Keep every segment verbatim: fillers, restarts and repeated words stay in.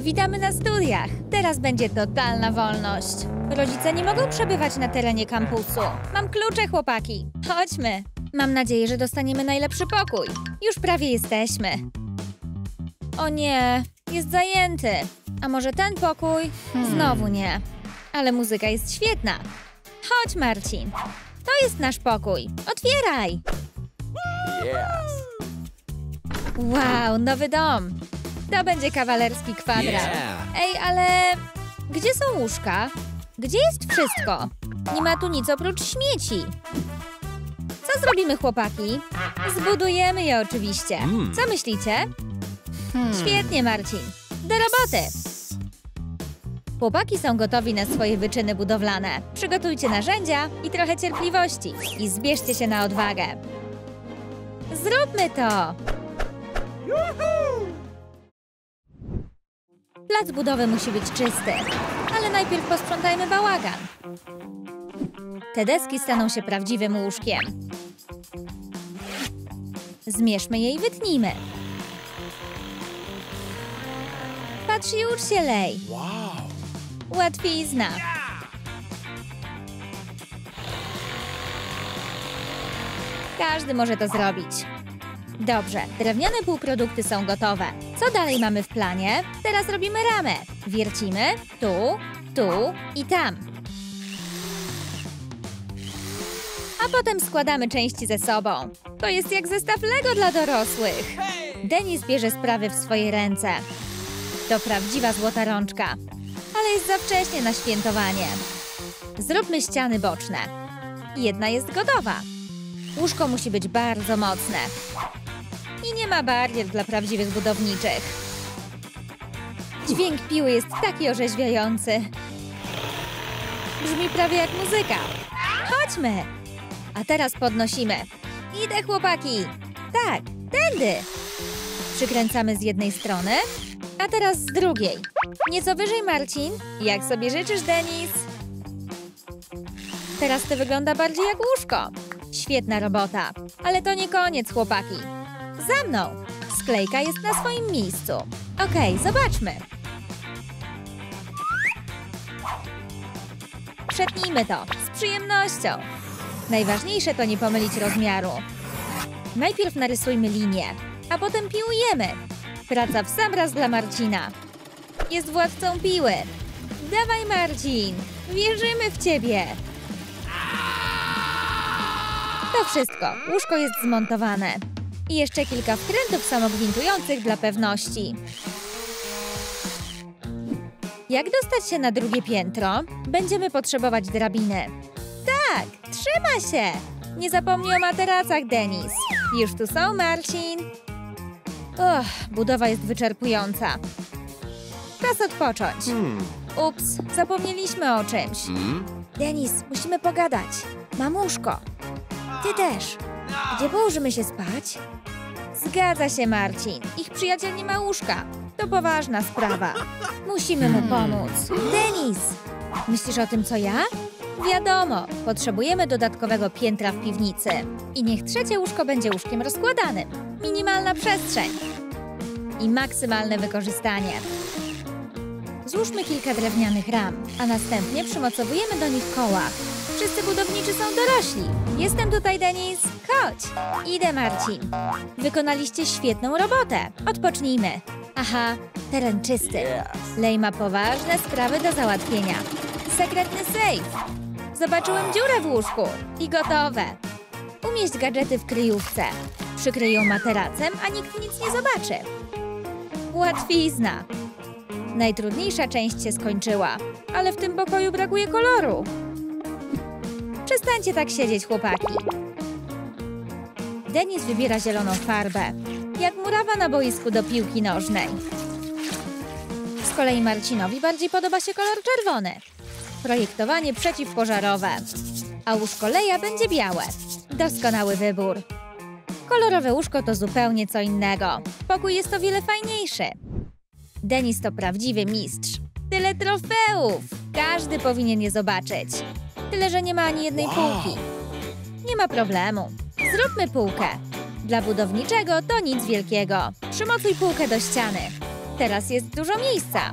Witamy na studiach. Teraz będzie totalna wolność. Rodzice nie mogą przebywać na terenie kampusu. Mam klucze, chłopaki. Chodźmy. Mam nadzieję, że dostaniemy najlepszy pokój. Już prawie jesteśmy. O nie, jest zajęty. A może ten pokój? Znowu nie. Ale muzyka jest świetna. Chodź, Marcin. To jest nasz pokój. Otwieraj. Wow, nowy dom. To będzie kawalerski kwadrat. Yeah. Ej, ale gdzie są łóżka? Gdzie jest wszystko? Nie ma tu nic oprócz śmieci. Co zrobimy, chłopaki? Zbudujemy je oczywiście. Mm. Co myślicie? Świetnie, Marcin. Do roboty. Chłopaki są gotowi na swoje wyczyny budowlane. Przygotujcie narzędzia i trochę cierpliwości. I zbierzcie się na odwagę. Zróbmy to! Plac budowy musi być czysty, ale najpierw posprzątajmy bałagan. Te deski staną się prawdziwym łóżkiem. Zmierzmy je i wytnijmy. Patrz i ucz się, Lej. Wow. Łatwizna. Każdy może to zrobić. Dobrze, drewniane półprodukty są gotowe. Co dalej mamy w planie? Teraz robimy ramę. Wiercimy tu, tu i tam. A potem składamy części ze sobą. To jest jak zestaw Lego dla dorosłych. Denis bierze sprawy w swoje ręce. To prawdziwa złota rączka. Ale jest za wcześnie na świętowanie. Zróbmy ściany boczne. Jedna jest gotowa. Łóżko musi być bardzo mocne. I nie ma barier dla prawdziwych budowniczych. Dźwięk piły jest taki orzeźwiający. Brzmi prawie jak muzyka. Chodźmy! A teraz podnosimy. Idę, chłopaki! Tak, tędy! Przykręcamy z jednej strony, a teraz z drugiej. Nieco wyżej, Marcin. Jak sobie życzysz, Denis? Teraz to wygląda bardziej jak łóżko. Świetna robota. Ale to nie koniec, chłopaki. Za mną! Sklejka jest na swoim miejscu. Okej, zobaczmy. Przetnijmy to z przyjemnością. Najważniejsze to nie pomylić rozmiaru. Najpierw narysujmy linię, a potem piłujemy. Praca w sam raz dla Marcina. Jest władcą piły. Dawaj, Marcin! Wierzymy w ciebie! To wszystko. Łóżko jest zmontowane. I jeszcze kilka wkrętów samogwintujących dla pewności. Jak dostać się na drugie piętro? Będziemy potrzebować drabiny. Tak, trzyma się! Nie zapomnij o materacach, Denis. Już tu są, Marcin. Och, budowa jest wyczerpująca. Czas odpocząć. Hmm. Ups, zapomnieliśmy o czymś. Hmm? Denis, musimy pogadać. Mam łóżko. Ty też. Gdzie położymy się spać? Zgadza się, Marcin. Ich przyjaciel nie ma łóżka. To poważna sprawa. Musimy mu pomóc. Denis! Myślisz o tym, co ja? Wiadomo, potrzebujemy dodatkowego piętra w piwnicy. I niech trzecie łóżko będzie łóżkiem rozkładanym. Minimalna przestrzeń. I maksymalne wykorzystanie. Złóżmy kilka drewnianych ram, a następnie przymocowujemy do nich koła. Wszyscy budowniczy są dorośli. Jestem tutaj, Denis. Chodź. Idę, Marcin. Wykonaliście świetną robotę. Odpocznijmy. Aha, teren czysty. Lej ma poważne sprawy do załatwienia. Sekretny sejf. Zobaczyłem dziurę w łóżku. I gotowe. Umieść gadżety w kryjówce. Przykryj ją materacem, a nikt nic nie zobaczy. Łatwizna. Najtrudniejsza część się skończyła, ale w tym pokoju brakuje koloru. Przestańcie tak siedzieć, chłopaki. Denis wybiera zieloną farbę, jak murawa na boisku do piłki nożnej. Z kolei Marcinowi bardziej podoba się kolor czerwony. Projektowanie przeciwpożarowe. A łóżko Leja będzie białe. Doskonały wybór. Kolorowe łóżko to zupełnie co innego. Pokój jest o wiele fajniejszy. Denis to prawdziwy mistrz. Tyle trofeów! Każdy powinien je zobaczyć. Tyle, że nie ma ani jednej półki. Nie ma problemu. Zróbmy półkę. Dla budowniczego to nic wielkiego. Przymocuj półkę do ściany. Teraz jest dużo miejsca.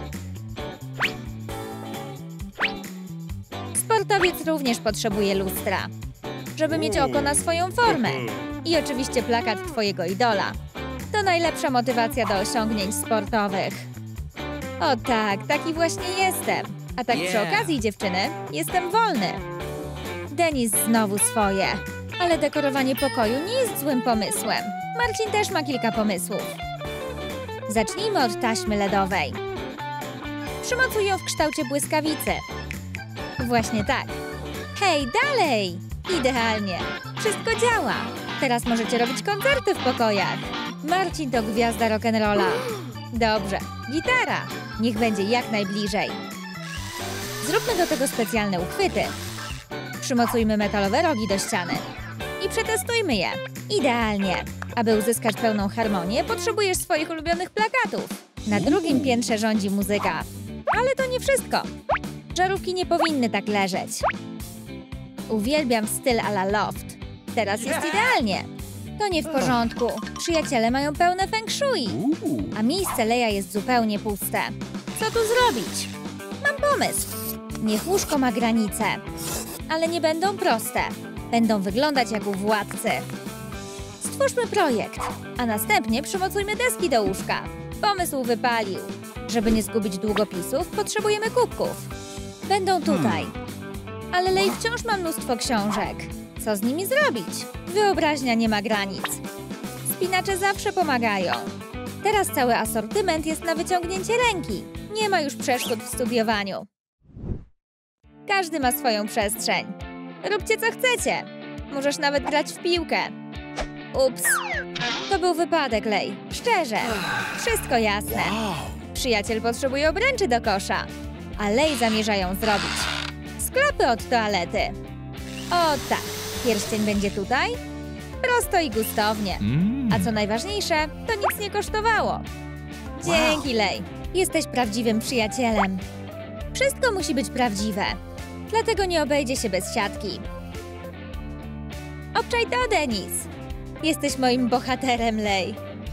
Sportowiec również potrzebuje lustra, żeby mieć oko na swoją formę. I oczywiście plakat twojego idola. To najlepsza motywacja do osiągnięć sportowych. O tak, taki właśnie jestem. A tak przy okazji, dziewczyny, jestem wolny. Denis znowu swoje. Ale dekorowanie pokoju nie jest złym pomysłem. Marcin też ma kilka pomysłów. Zacznijmy od taśmy ledowej. Przymocuj ją w kształcie błyskawicy. Właśnie tak. Hej, dalej! Idealnie. Wszystko działa. Teraz możecie robić koncerty w pokojach. Marcin to gwiazda rock'n'rolla. Dobrze. Gitara. Niech będzie jak najbliżej. Zróbmy do tego specjalne uchwyty. Przymocujmy metalowe rogi do ściany. I przetestujmy je. Idealnie. Aby uzyskać pełną harmonię, potrzebujesz swoich ulubionych plakatów. Na drugim piętrze rządzi muzyka. Ale to nie wszystko. Żarówki nie powinny tak leżeć. Uwielbiam styl a la loft. Teraz jest idealnie. To nie w porządku. Przyjaciele mają pełne feng shui. A miejsce Leia jest zupełnie puste. Co tu zrobić? Mam pomysł. Niech łóżko ma granice. Ale nie będą proste. Będą wyglądać jak u władcy. Stwórzmy projekt, a następnie przymocujmy deski do łóżka. Pomysł wypalił. Żeby nie zgubić długopisów, potrzebujemy kubków. Będą tutaj. Ale Lei wciąż ma mnóstwo książek. Co z nimi zrobić? Wyobraźnia nie ma granic. Spinacze zawsze pomagają. Teraz cały asortyment jest na wyciągnięcie ręki. Nie ma już przeszkód w studiowaniu. Każdy ma swoją przestrzeń. Róbcie co chcecie. Możesz nawet grać w piłkę. Ups. To był wypadek, Lei. Szczerze. Wszystko jasne. Przyjaciel potrzebuje obręczy do kosza. A Lei zamierza ją zrobić. Sklapy od toalety. O tak. Pierścień będzie tutaj. Prosto i gustownie. A co najważniejsze, to nic nie kosztowało. Dzięki, Lei. Jesteś prawdziwym przyjacielem. Wszystko musi być prawdziwe. Dlatego nie obejdzie się bez siatki. Obczaj to, Denis. Jesteś moim bohaterem, Lei.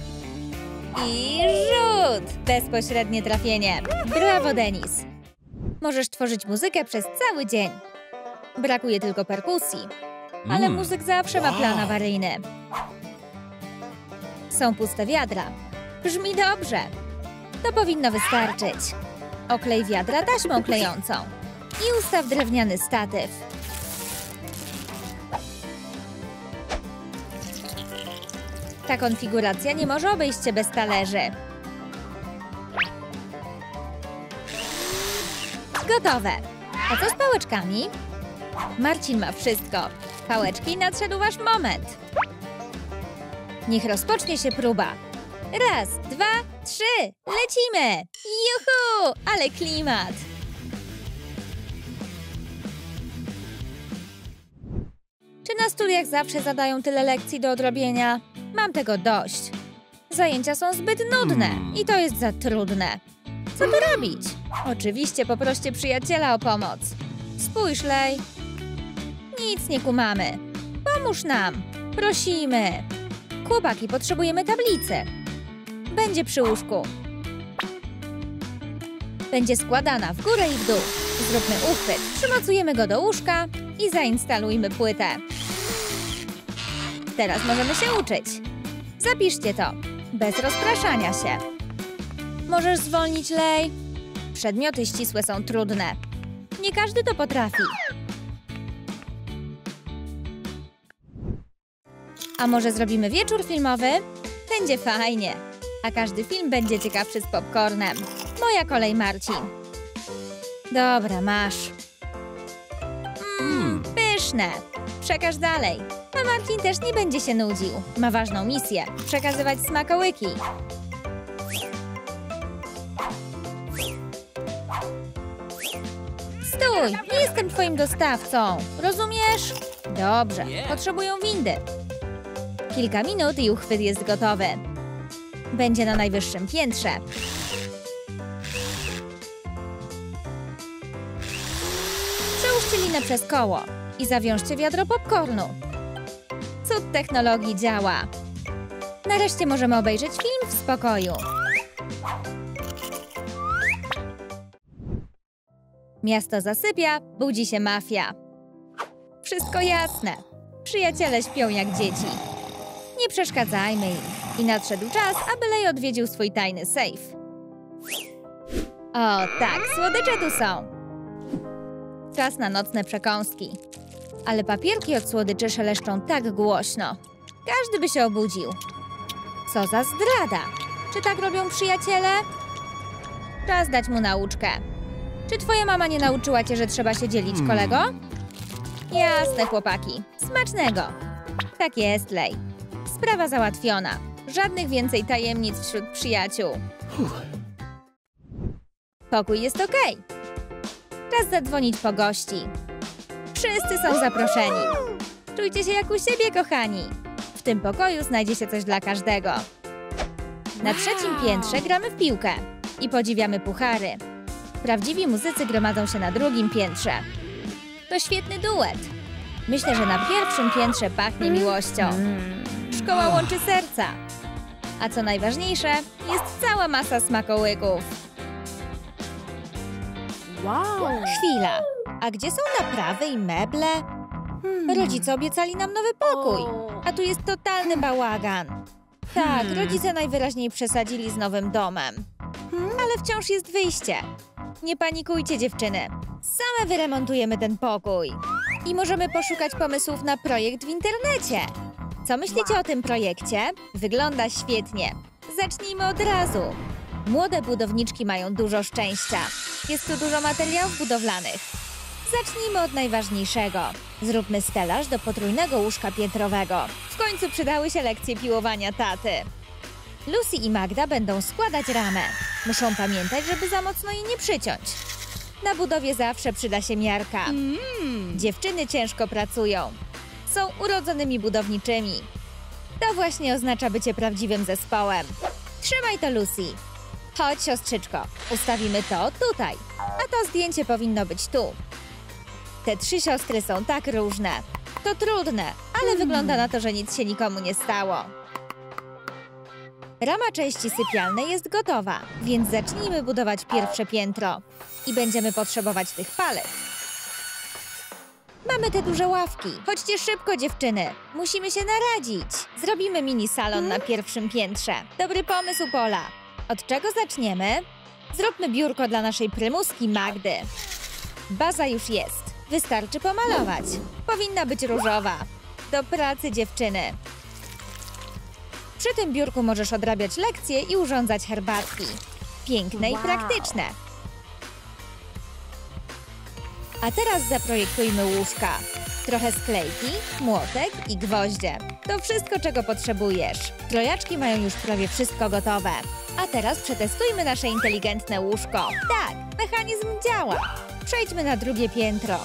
I rzut! Bezpośrednie trafienie. Brawo, Denis. Możesz tworzyć muzykę przez cały dzień. Brakuje tylko perkusji. Ale muzyk zawsze ma plan awaryjny. Są puste wiadra. Brzmi dobrze. To powinno wystarczyć. Oklej wiadra taśmą klejącą. I ustaw drewniany statyw. Ta konfiguracja nie może obejść się bez talerzy. Gotowe. A co z pałeczkami? Marcin ma wszystko. Pałeczki, nadszedł wasz moment. Niech rozpocznie się próba. Raz, dwa, trzy. Lecimy! Juhu! Ale klimat! Czy na studiach zawsze zadają tyle lekcji do odrobienia? Mam tego dość. Zajęcia są zbyt nudne i to jest za trudne. Co tu robić? Oczywiście poproście przyjaciela o pomoc. Spójrz, Lei. Nic nie kumamy. Pomóż nam. Prosimy. Chłopaki, potrzebujemy tablicy. Będzie przy łóżku. Będzie składana w górę i w dół. Zróbmy uchwyt. Przymocujemy go do łóżka i zainstalujmy płytę. Teraz możemy się uczyć. Zapiszcie to. Bez rozpraszania się. Możesz zwolnić, Lei? Przedmioty ścisłe są trudne. Nie każdy to potrafi. A może zrobimy wieczór filmowy? Będzie fajnie. A każdy film będzie ciekawszy z popcornem. Moja kolej, Marcin. Dobra, masz. Mmm, pyszne. Przekaż dalej. A Marcin też nie będzie się nudził. Ma ważną misję. Przekazywać smakołyki. Stój! Nie jestem twoim dostawcą. Rozumiesz? Dobrze. Potrzebują windy. Kilka minut i uchwyt jest gotowy. Będzie na najwyższym piętrze. Przełóżcie linę przez koło i zawiążcie wiadro popcornu. Cud technologii działa. Nareszcie możemy obejrzeć film w spokoju. Miasto zasypia, budzi się mafia. Wszystko jasne. Przyjaciele śpią jak dzieci. Nie przeszkadzajmy im. I nadszedł czas, aby Lej odwiedził swój tajny sejf. O tak, słodycze tu są. Czas na nocne przekąski. Ale papierki od słodyczy szeleszczą tak głośno. Każdy by się obudził. Co za zdrada! Czy tak robią przyjaciele? Czas dać mu nauczkę. Czy twoja mama nie nauczyła cię, że trzeba się dzielić, kolego? Jasne, chłopaki. Smacznego. Tak jest, Lej. Sprawa załatwiona. Żadnych więcej tajemnic wśród przyjaciół. Pokój jest okej. Czas zadzwonić po gości. Wszyscy są zaproszeni. Czujcie się jak u siebie, kochani. W tym pokoju znajdzie się coś dla każdego. Na trzecim piętrze gramy w piłkę i podziwiamy puchary. Prawdziwi muzycy gromadzą się na drugim piętrze. To świetny duet. Myślę, że na pierwszym piętrze pachnie miłością. Szkoła łączy serca. A co najważniejsze, jest cała masa smakołyków. Wow! Chwila. A gdzie są naprawy i meble? Rodzice obiecali nam nowy pokój, a tu jest totalny bałagan. Tak, rodzice najwyraźniej przesadzili z nowym domem. Ale wciąż jest wyjście. Nie panikujcie, dziewczyny. Same wyremontujemy ten pokój. I możemy poszukać pomysłów na projekt w internecie. Co myślicie o tym projekcie? Wygląda świetnie. Zacznijmy od razu. Młode budowniczki mają dużo szczęścia. Jest tu dużo materiałów budowlanych. Zacznijmy od najważniejszego. Zróbmy stelaż do potrójnego łóżka piętrowego. W końcu przydały się lekcje piłowania taty. Lucy i Magda będą składać ramę. Muszą pamiętać, żeby za mocno jej nie przyciąć. Na budowie zawsze przyda się miarka. Mm. Dziewczyny ciężko pracują. Są urodzonymi budowniczymi. To właśnie oznacza bycie prawdziwym zespołem. Trzymaj to, Lucy. Chodź, siostrzyczko. Ustawimy to tutaj. A to zdjęcie powinno być tu. Te trzy siostry są tak różne. To trudne, ale Hmm. wygląda na to, że nic się nikomu nie stało. Rama części sypialnej jest gotowa, więc zacznijmy budować pierwsze piętro. I będziemy potrzebować tych palet. Mamy te duże ławki. Chodźcie szybko, dziewczyny. Musimy się naradzić. Zrobimy mini salon na pierwszym piętrze. Dobry pomysł, Pola. Od czego zaczniemy? Zróbmy biurko dla naszej prymuski Magdy. Baza już jest. Wystarczy pomalować. Powinna być różowa. Do pracy, dziewczyny. Przy tym biurku możesz odrabiać lekcje i urządzać herbatki. Piękne Wow. i praktyczne. A teraz zaprojektujmy łóżka. Trochę sklejki, młotek i gwoździe. To wszystko, czego potrzebujesz. Trojaczki mają już prawie wszystko gotowe. A teraz przetestujmy nasze inteligentne łóżko. Tak, mechanizm działa. Przejdźmy na drugie piętro.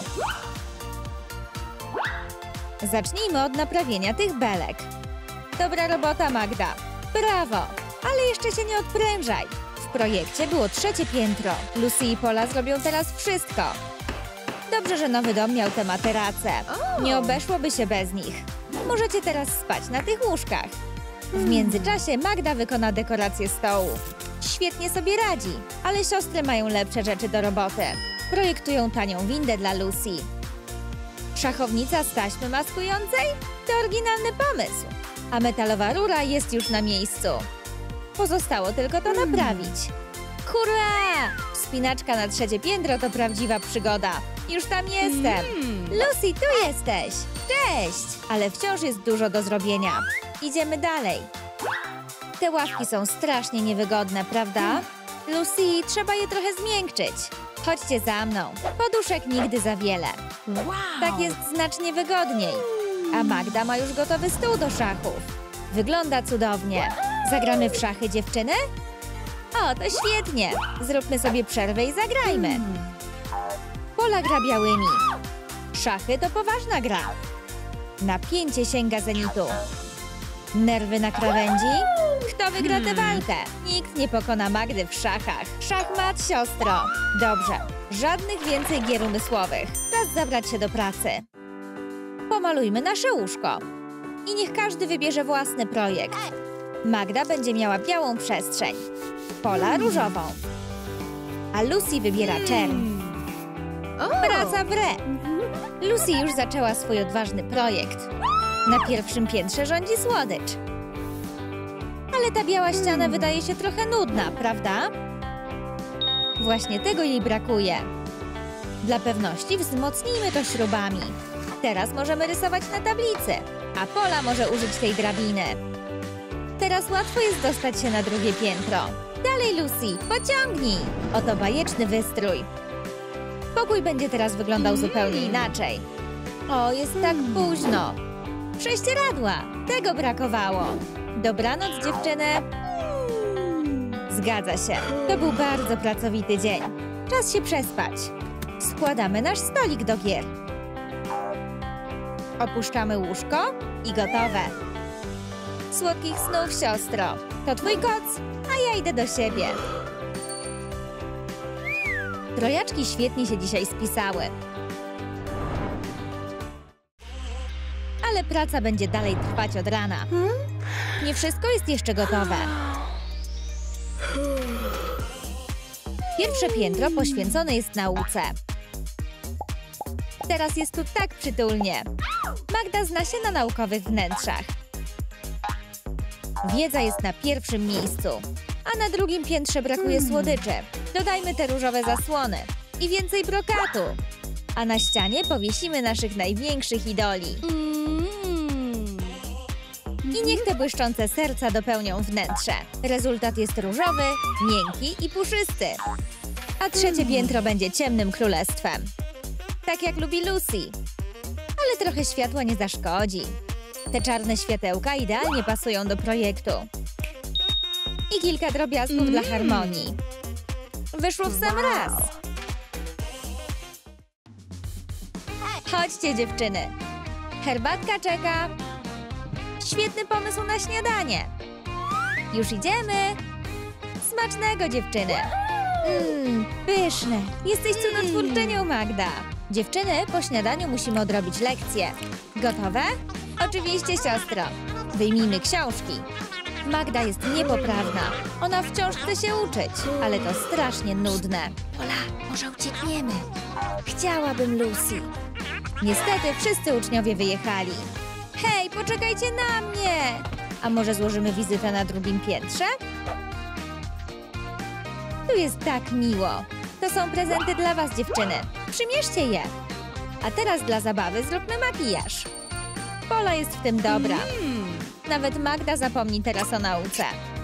Zacznijmy od naprawienia tych belek. Dobra robota, Magda. Brawo! Ale jeszcze się nie odprężaj. W projekcie było trzecie piętro. Lucy i Pola zrobią teraz wszystko. Dobrze, że nowy dom miał te materace. Nie obeszłoby się bez nich. Możecie teraz spać na tych łóżkach. W międzyczasie Magda wykona dekorację stołu. Świetnie sobie radzi, ale siostry mają lepsze rzeczy do roboty. Projektują tanią windę dla Lucy. Szachownica z taśmy maskującej? To oryginalny pomysł. A metalowa rura jest już na miejscu. Pozostało tylko to naprawić. Hurra! Wspinaczka na trzecie piętro to prawdziwa przygoda. Już tam jestem. Lucy, tu jesteś. Cześć! Ale wciąż jest dużo do zrobienia. Idziemy dalej. Te ławki są strasznie niewygodne, prawda? Lucy, trzeba je trochę zmiękczyć. Chodźcie za mną. Poduszek nigdy za wiele. Wow! Tak jest znacznie wygodniej. A Magda ma już gotowy stół do szachów. Wygląda cudownie. Zagramy w szachy, dziewczyny? O, to świetnie. Zróbmy sobie przerwę i zagrajmy. Pola gra białymi. Szachy to poważna gra. Napięcie sięga zenitu. Nerwy na krawędzi? Kto wygra tę walkę? Nikt nie pokona Magdy w szachach. Szachmat, siostro. Dobrze. Żadnych więcej gier umysłowych. Czas zabrać się do pracy. Pomalujmy nasze łóżko. I niech każdy wybierze własny projekt. Magda będzie miała białą przestrzeń. Pola różową. A Lucy wybiera czerń. Praca w re. Lucy już zaczęła swój odważny projekt. Na pierwszym piętrze rządzi słodycz. Ale ta biała ściana wydaje się trochę nudna, prawda? Właśnie tego jej brakuje. Dla pewności wzmocnijmy to śrubami. Teraz możemy rysować na tablicy, a Pola może użyć tej drabiny. Teraz łatwo jest dostać się na drugie piętro. Dalej, Lucy, pociągnij! Oto bajeczny wystrój. Pokój będzie teraz wyglądał zupełnie inaczej. O, jest tak późno. Prześcieradła! Tego brakowało. Dobranoc, dziewczyny. Zgadza się. To był bardzo pracowity dzień. Czas się przespać. Składamy nasz stolik do gier. Opuszczamy łóżko i gotowe. Słodkich snów, siostro. To twój koc, a ja idę do siebie. Trojaczki świetnie się dzisiaj spisały. Ale praca będzie dalej trwać od rana. Nie wszystko jest jeszcze gotowe. Pierwsze piętro poświęcone jest nauce. Teraz jest tu tak przytulnie. Magda zna się na naukowych wnętrzach. Wiedza jest na pierwszym miejscu, a na drugim piętrze brakuje słodyczy. Dodajmy te różowe zasłony i więcej brokatu. A na ścianie powiesimy naszych największych idoli. I niech te błyszczące serca dopełnią wnętrze. Rezultat jest różowy, miękki i puszysty. A trzecie piętro będzie ciemnym królestwem. Tak jak lubi Lucy. Ale trochę światła nie zaszkodzi. Te czarne światełka idealnie pasują do projektu. I kilka drobiazgów mm. dla harmonii. Wyszło w sam raz. Chodźcie, dziewczyny. Herbatka czeka. Świetny pomysł na śniadanie. Już idziemy. Smacznego, dziewczyny. Mmm, pyszne. Jesteś cudotwórczynią, Magda. Dziewczyny, po śniadaniu musimy odrobić lekcje. Gotowe? Oczywiście, siostro. Wyjmijmy książki. Magda jest niepoprawna. Ona wciąż chce się uczyć, ale to strasznie nudne. Pola, może uciekniemy. Chciałabym, Lucy. Niestety wszyscy uczniowie wyjechali. Hej, poczekajcie na mnie! A może złożymy wizytę na drugim piętrze? Tu jest tak miło. To są prezenty dla was, dziewczyny. Przymierzcie je. A teraz dla zabawy zróbmy makijaż. Pola jest w tym dobra. Nawet Magda zapomni teraz o nauce.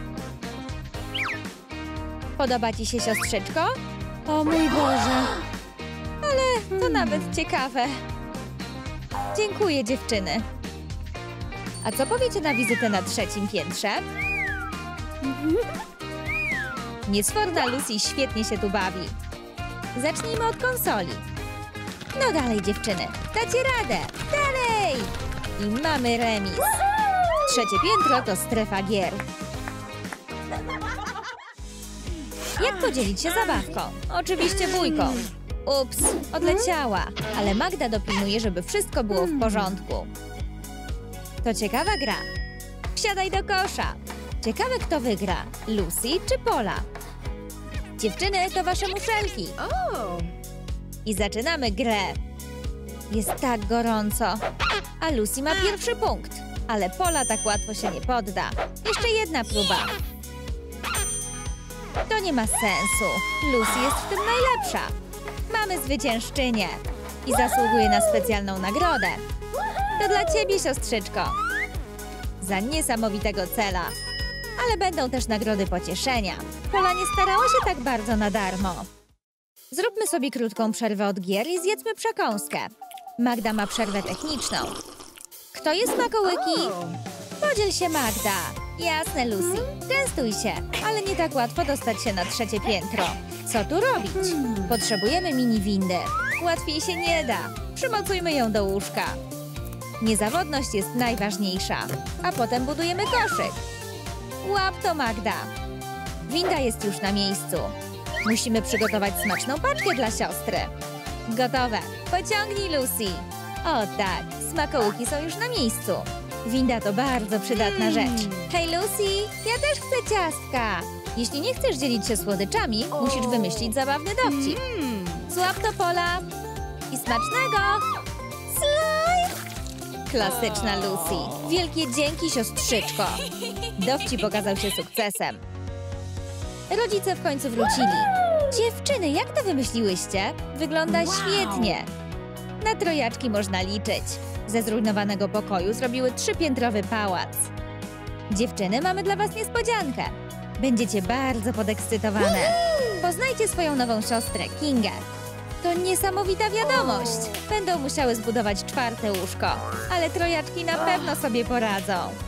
Podoba ci się, siostrzyczko? O mój Boże! Ale to nawet ciekawe. Dziękuję, dziewczyny. A co powiecie na wizytę na trzecim piętrze? Niesforna Lucy świetnie się tu bawi. Zacznijmy od konsoli. No dalej, dziewczyny. Dacie radę. Dalej! I mamy remis. Trzecie piętro to strefa gier. Jak podzielić się zabawką? Oczywiście bójką. Ups, odleciała. Ale Magda dopilnuje, żeby wszystko było w porządku. To ciekawa gra. Wsiadaj do kosza. Ciekawe, kto wygra. Lucy czy Pola? Dziewczyny, to wasze muszelki. I zaczynamy grę. Jest tak gorąco. A Lucy ma pierwszy punkt. Ale Pola tak łatwo się nie podda. Jeszcze jedna próba. To nie ma sensu. Lucy jest w tym najlepsza. Mamy zwyciężczynię. I zasługuje na specjalną nagrodę. To dla ciebie, siostrzyczko. Za niesamowitego cela. Ale będą też nagrody pocieszenia. Pola nie starała się tak bardzo na darmo. Zróbmy sobie krótką przerwę od gier i zjedzmy przekąskę. Magda ma przerwę techniczną. Kto je smakołyki? Podziel się, Magda. Jasne, Lucy. Częstuj się, ale nie tak łatwo dostać się na trzecie piętro. Co tu robić? Potrzebujemy mini windy. Łatwiej się nie da. Przymocujmy ją do łóżka. Niezawodność jest najważniejsza. A potem budujemy koszyk. Łap to, Magda. Winda jest już na miejscu. Musimy przygotować smaczną paczkę dla siostry. Gotowe. Pociągnij, Lucy. O tak, smakołyki są już na miejscu. Winda to bardzo przydatna rzecz. Hej, Lucy, ja też chcę ciastka. Jeśli nie chcesz dzielić się słodyczami, musisz wymyślić zabawny dowcip. Złap to, Pola. I smacznego! Slime! Klasyczna Lucy. Wielkie dzięki, siostrzyczko. Dowcip okazał się sukcesem. Rodzice w końcu wrócili. Dziewczyny, jak to wymyśliłyście? Wygląda Wow. świetnie. Na trojaczki można liczyć. Ze zrujnowanego pokoju zrobiły trzypiętrowy pałac. Dziewczyny, mamy dla was niespodziankę. Będziecie bardzo podekscytowane. Poznajcie swoją nową siostrę, Kingę. To niesamowita wiadomość. Będą musiały zbudować czwarte łóżko, ale trojaczki na pewno sobie poradzą.